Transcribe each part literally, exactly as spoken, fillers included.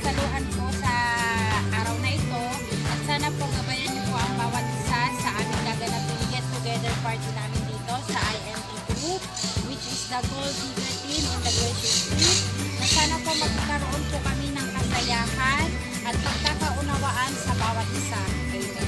kasaluhan po sa araw na ito. At sana po gabayan niyo po ang bawat isa sa aming gaganapin get together party namin dito sa I M T Group, which is the Gold Digger Team on the Gracie Street. Na sana po magkaroon po kami ng kasayahan at pagkakaunawaan sa bawat isa. Amen.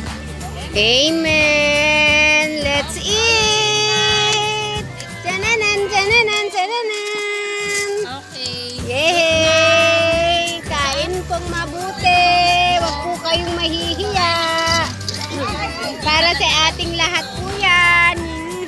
Amen! Let's eat! Tananan, tananan, tananan! Okay. Yay! Kain pong mabuti! Huwag po kayong mahihiya! Para sa ating lahat po yan!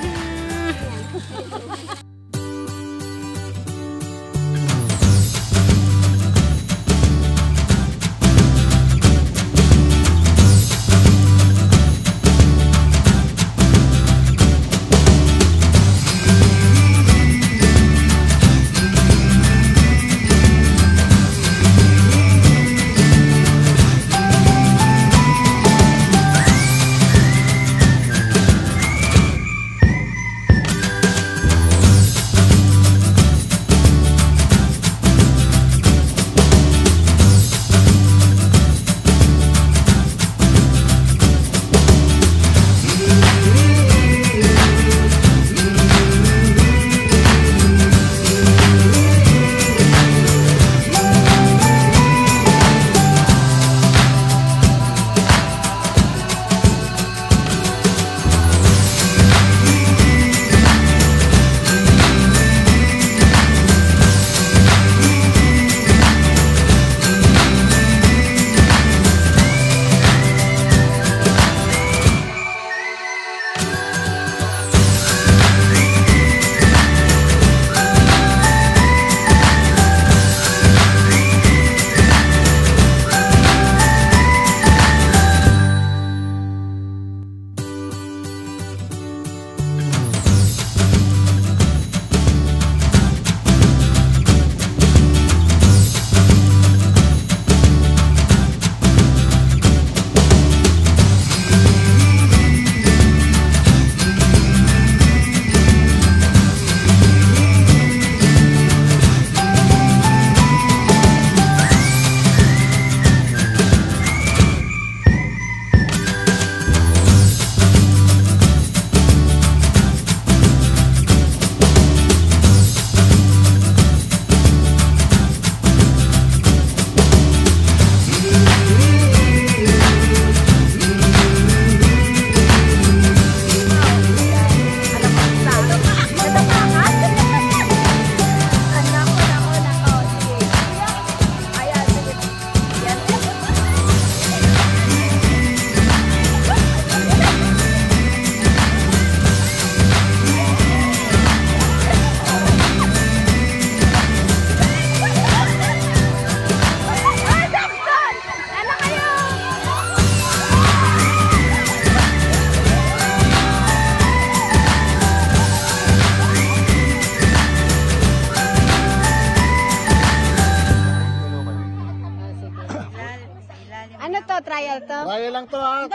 Ano to? Trial to? Trial lang to ha.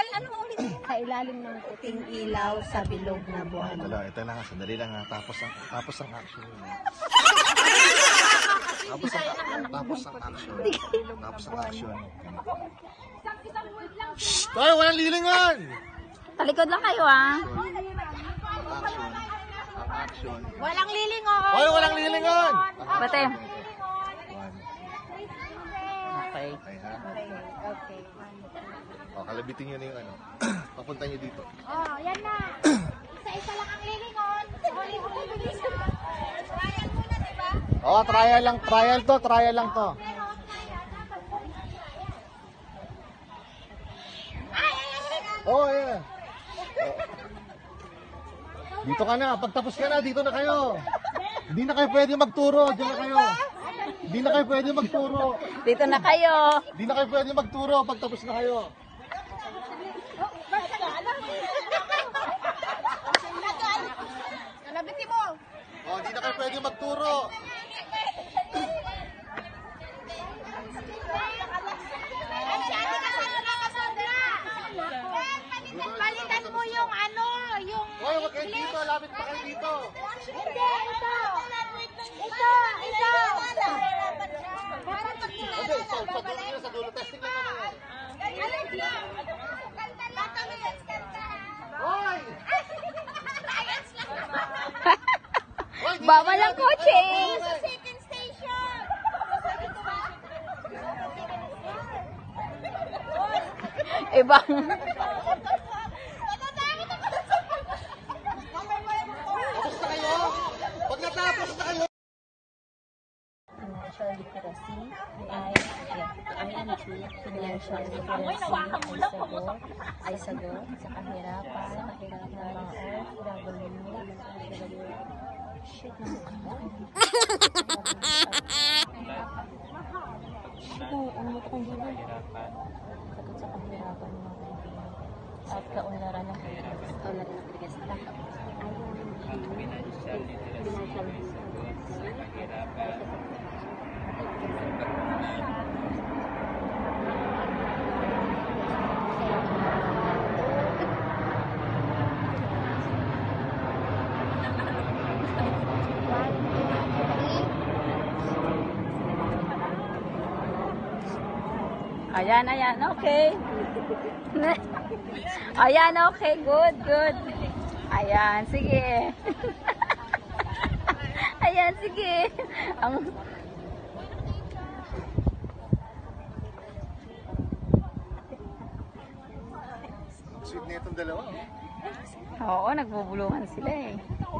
Sa ilalim ng puting ilaw sa bilog na buwan. Ito lang, ito lang ha. Sandali lang ha. Tapos ang, tapos ang action. Tapos ang, tapos ang action. Tapos ang action. Tayo, walang lilingan! Talikod lang kayo ah. Action. Action. Walang lilingon. Tayo, walang lilingan! Bate. One. Okay. Okay ha. Okay. O, kalabitin nyo na yung ano. Papunta nyo dito. Oh, yan na. Isa-isa lang ang lilingon. Huli-huli bilisan. Trial muna, diba? O, trial lang. Trial to. Trial lang to. Oh, yeah. Dito ka na. Pagtapos ka na, dito na kayo. Hindi na kayo pwede magturo. Diyan na kayo. Hindi na kayo pwede magturo. Dito na kayo. Hindi na kayo pwede magturo. Pagtapos na kayo. Kalabitin mo. Oh, hindi na kayo pwede magturo. Palitan mo yung ano, yung... Hoy, wag kayo dito. Lapit pa kayo dito. Hindi, ito. Ito, ito. Okay, so, so, dulo. Testing lang naman yan. Kanta lang kami. Kanta. Hoy! Hoy, di Bawal sila ang kotse. Sa second station. Ibang. Tapos na kayo? Pag natapos na kayo, Financial literacy ay I N T. Financial literacy ay sagot ay sagot sa kahirapan sa kahirapan ng mga O F W. Shit na ano mo kung dito? Sagot sa kahirapan ng mga Pilipino at kaunlaran ng Pilipinas. Kaunlaran ng Pilipinas. Financial literacy. Ayan, ayan, okay. Ayan, okay, good, good. Ayan, sige. Ayan, sige. Ang sweet na itong dalawa. oh. Oo, nagbubulungan sila eh.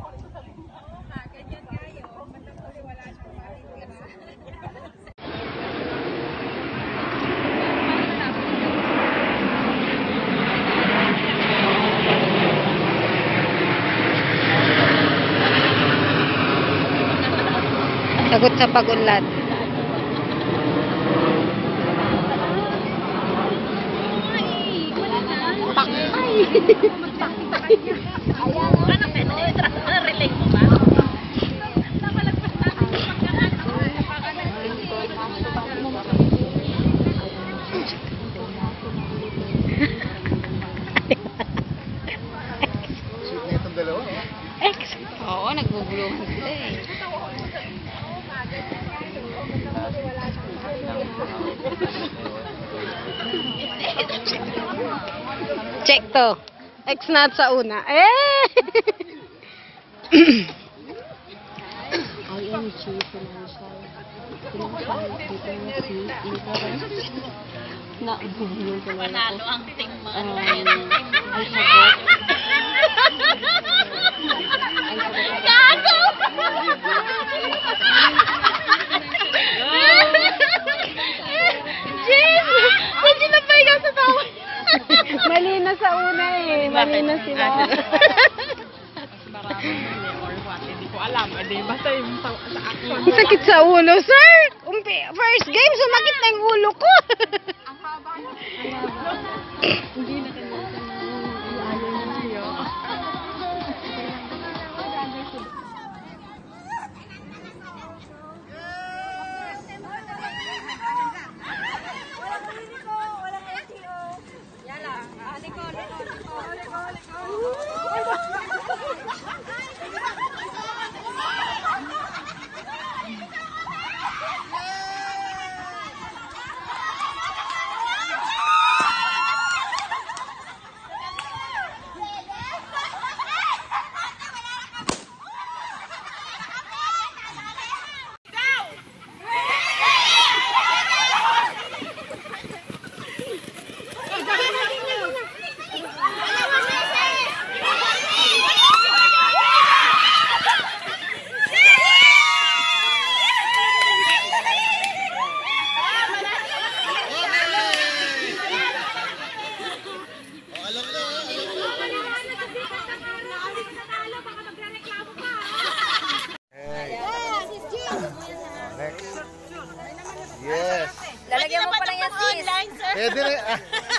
Sagot sa pag-unlad. Pakay! Ano pwede? Relate mo ba? Sweet na itong dalawa. oh. X. Oo, nagbubulungan sila eh. Check to. X na sa una. Eh! I N G financial. Financial literacy. Na, bubulong ko lang ako. Panalo ang team mo. Um, ay sagot. Ay sagot. Gago! Jim! Ba't sila pa ikaw sa tawa? Mali na sa una eh. Mali na sila. Hindi ko alam. Hindi, basta yung sa, sa action. Sakit sa ulo, sir! Umpi, first game, sumakit na yung ulo ko. Hindi na kanina ayaw niya siya. Yes. Lalagyan mo pa lang yan, sis. Pwede na.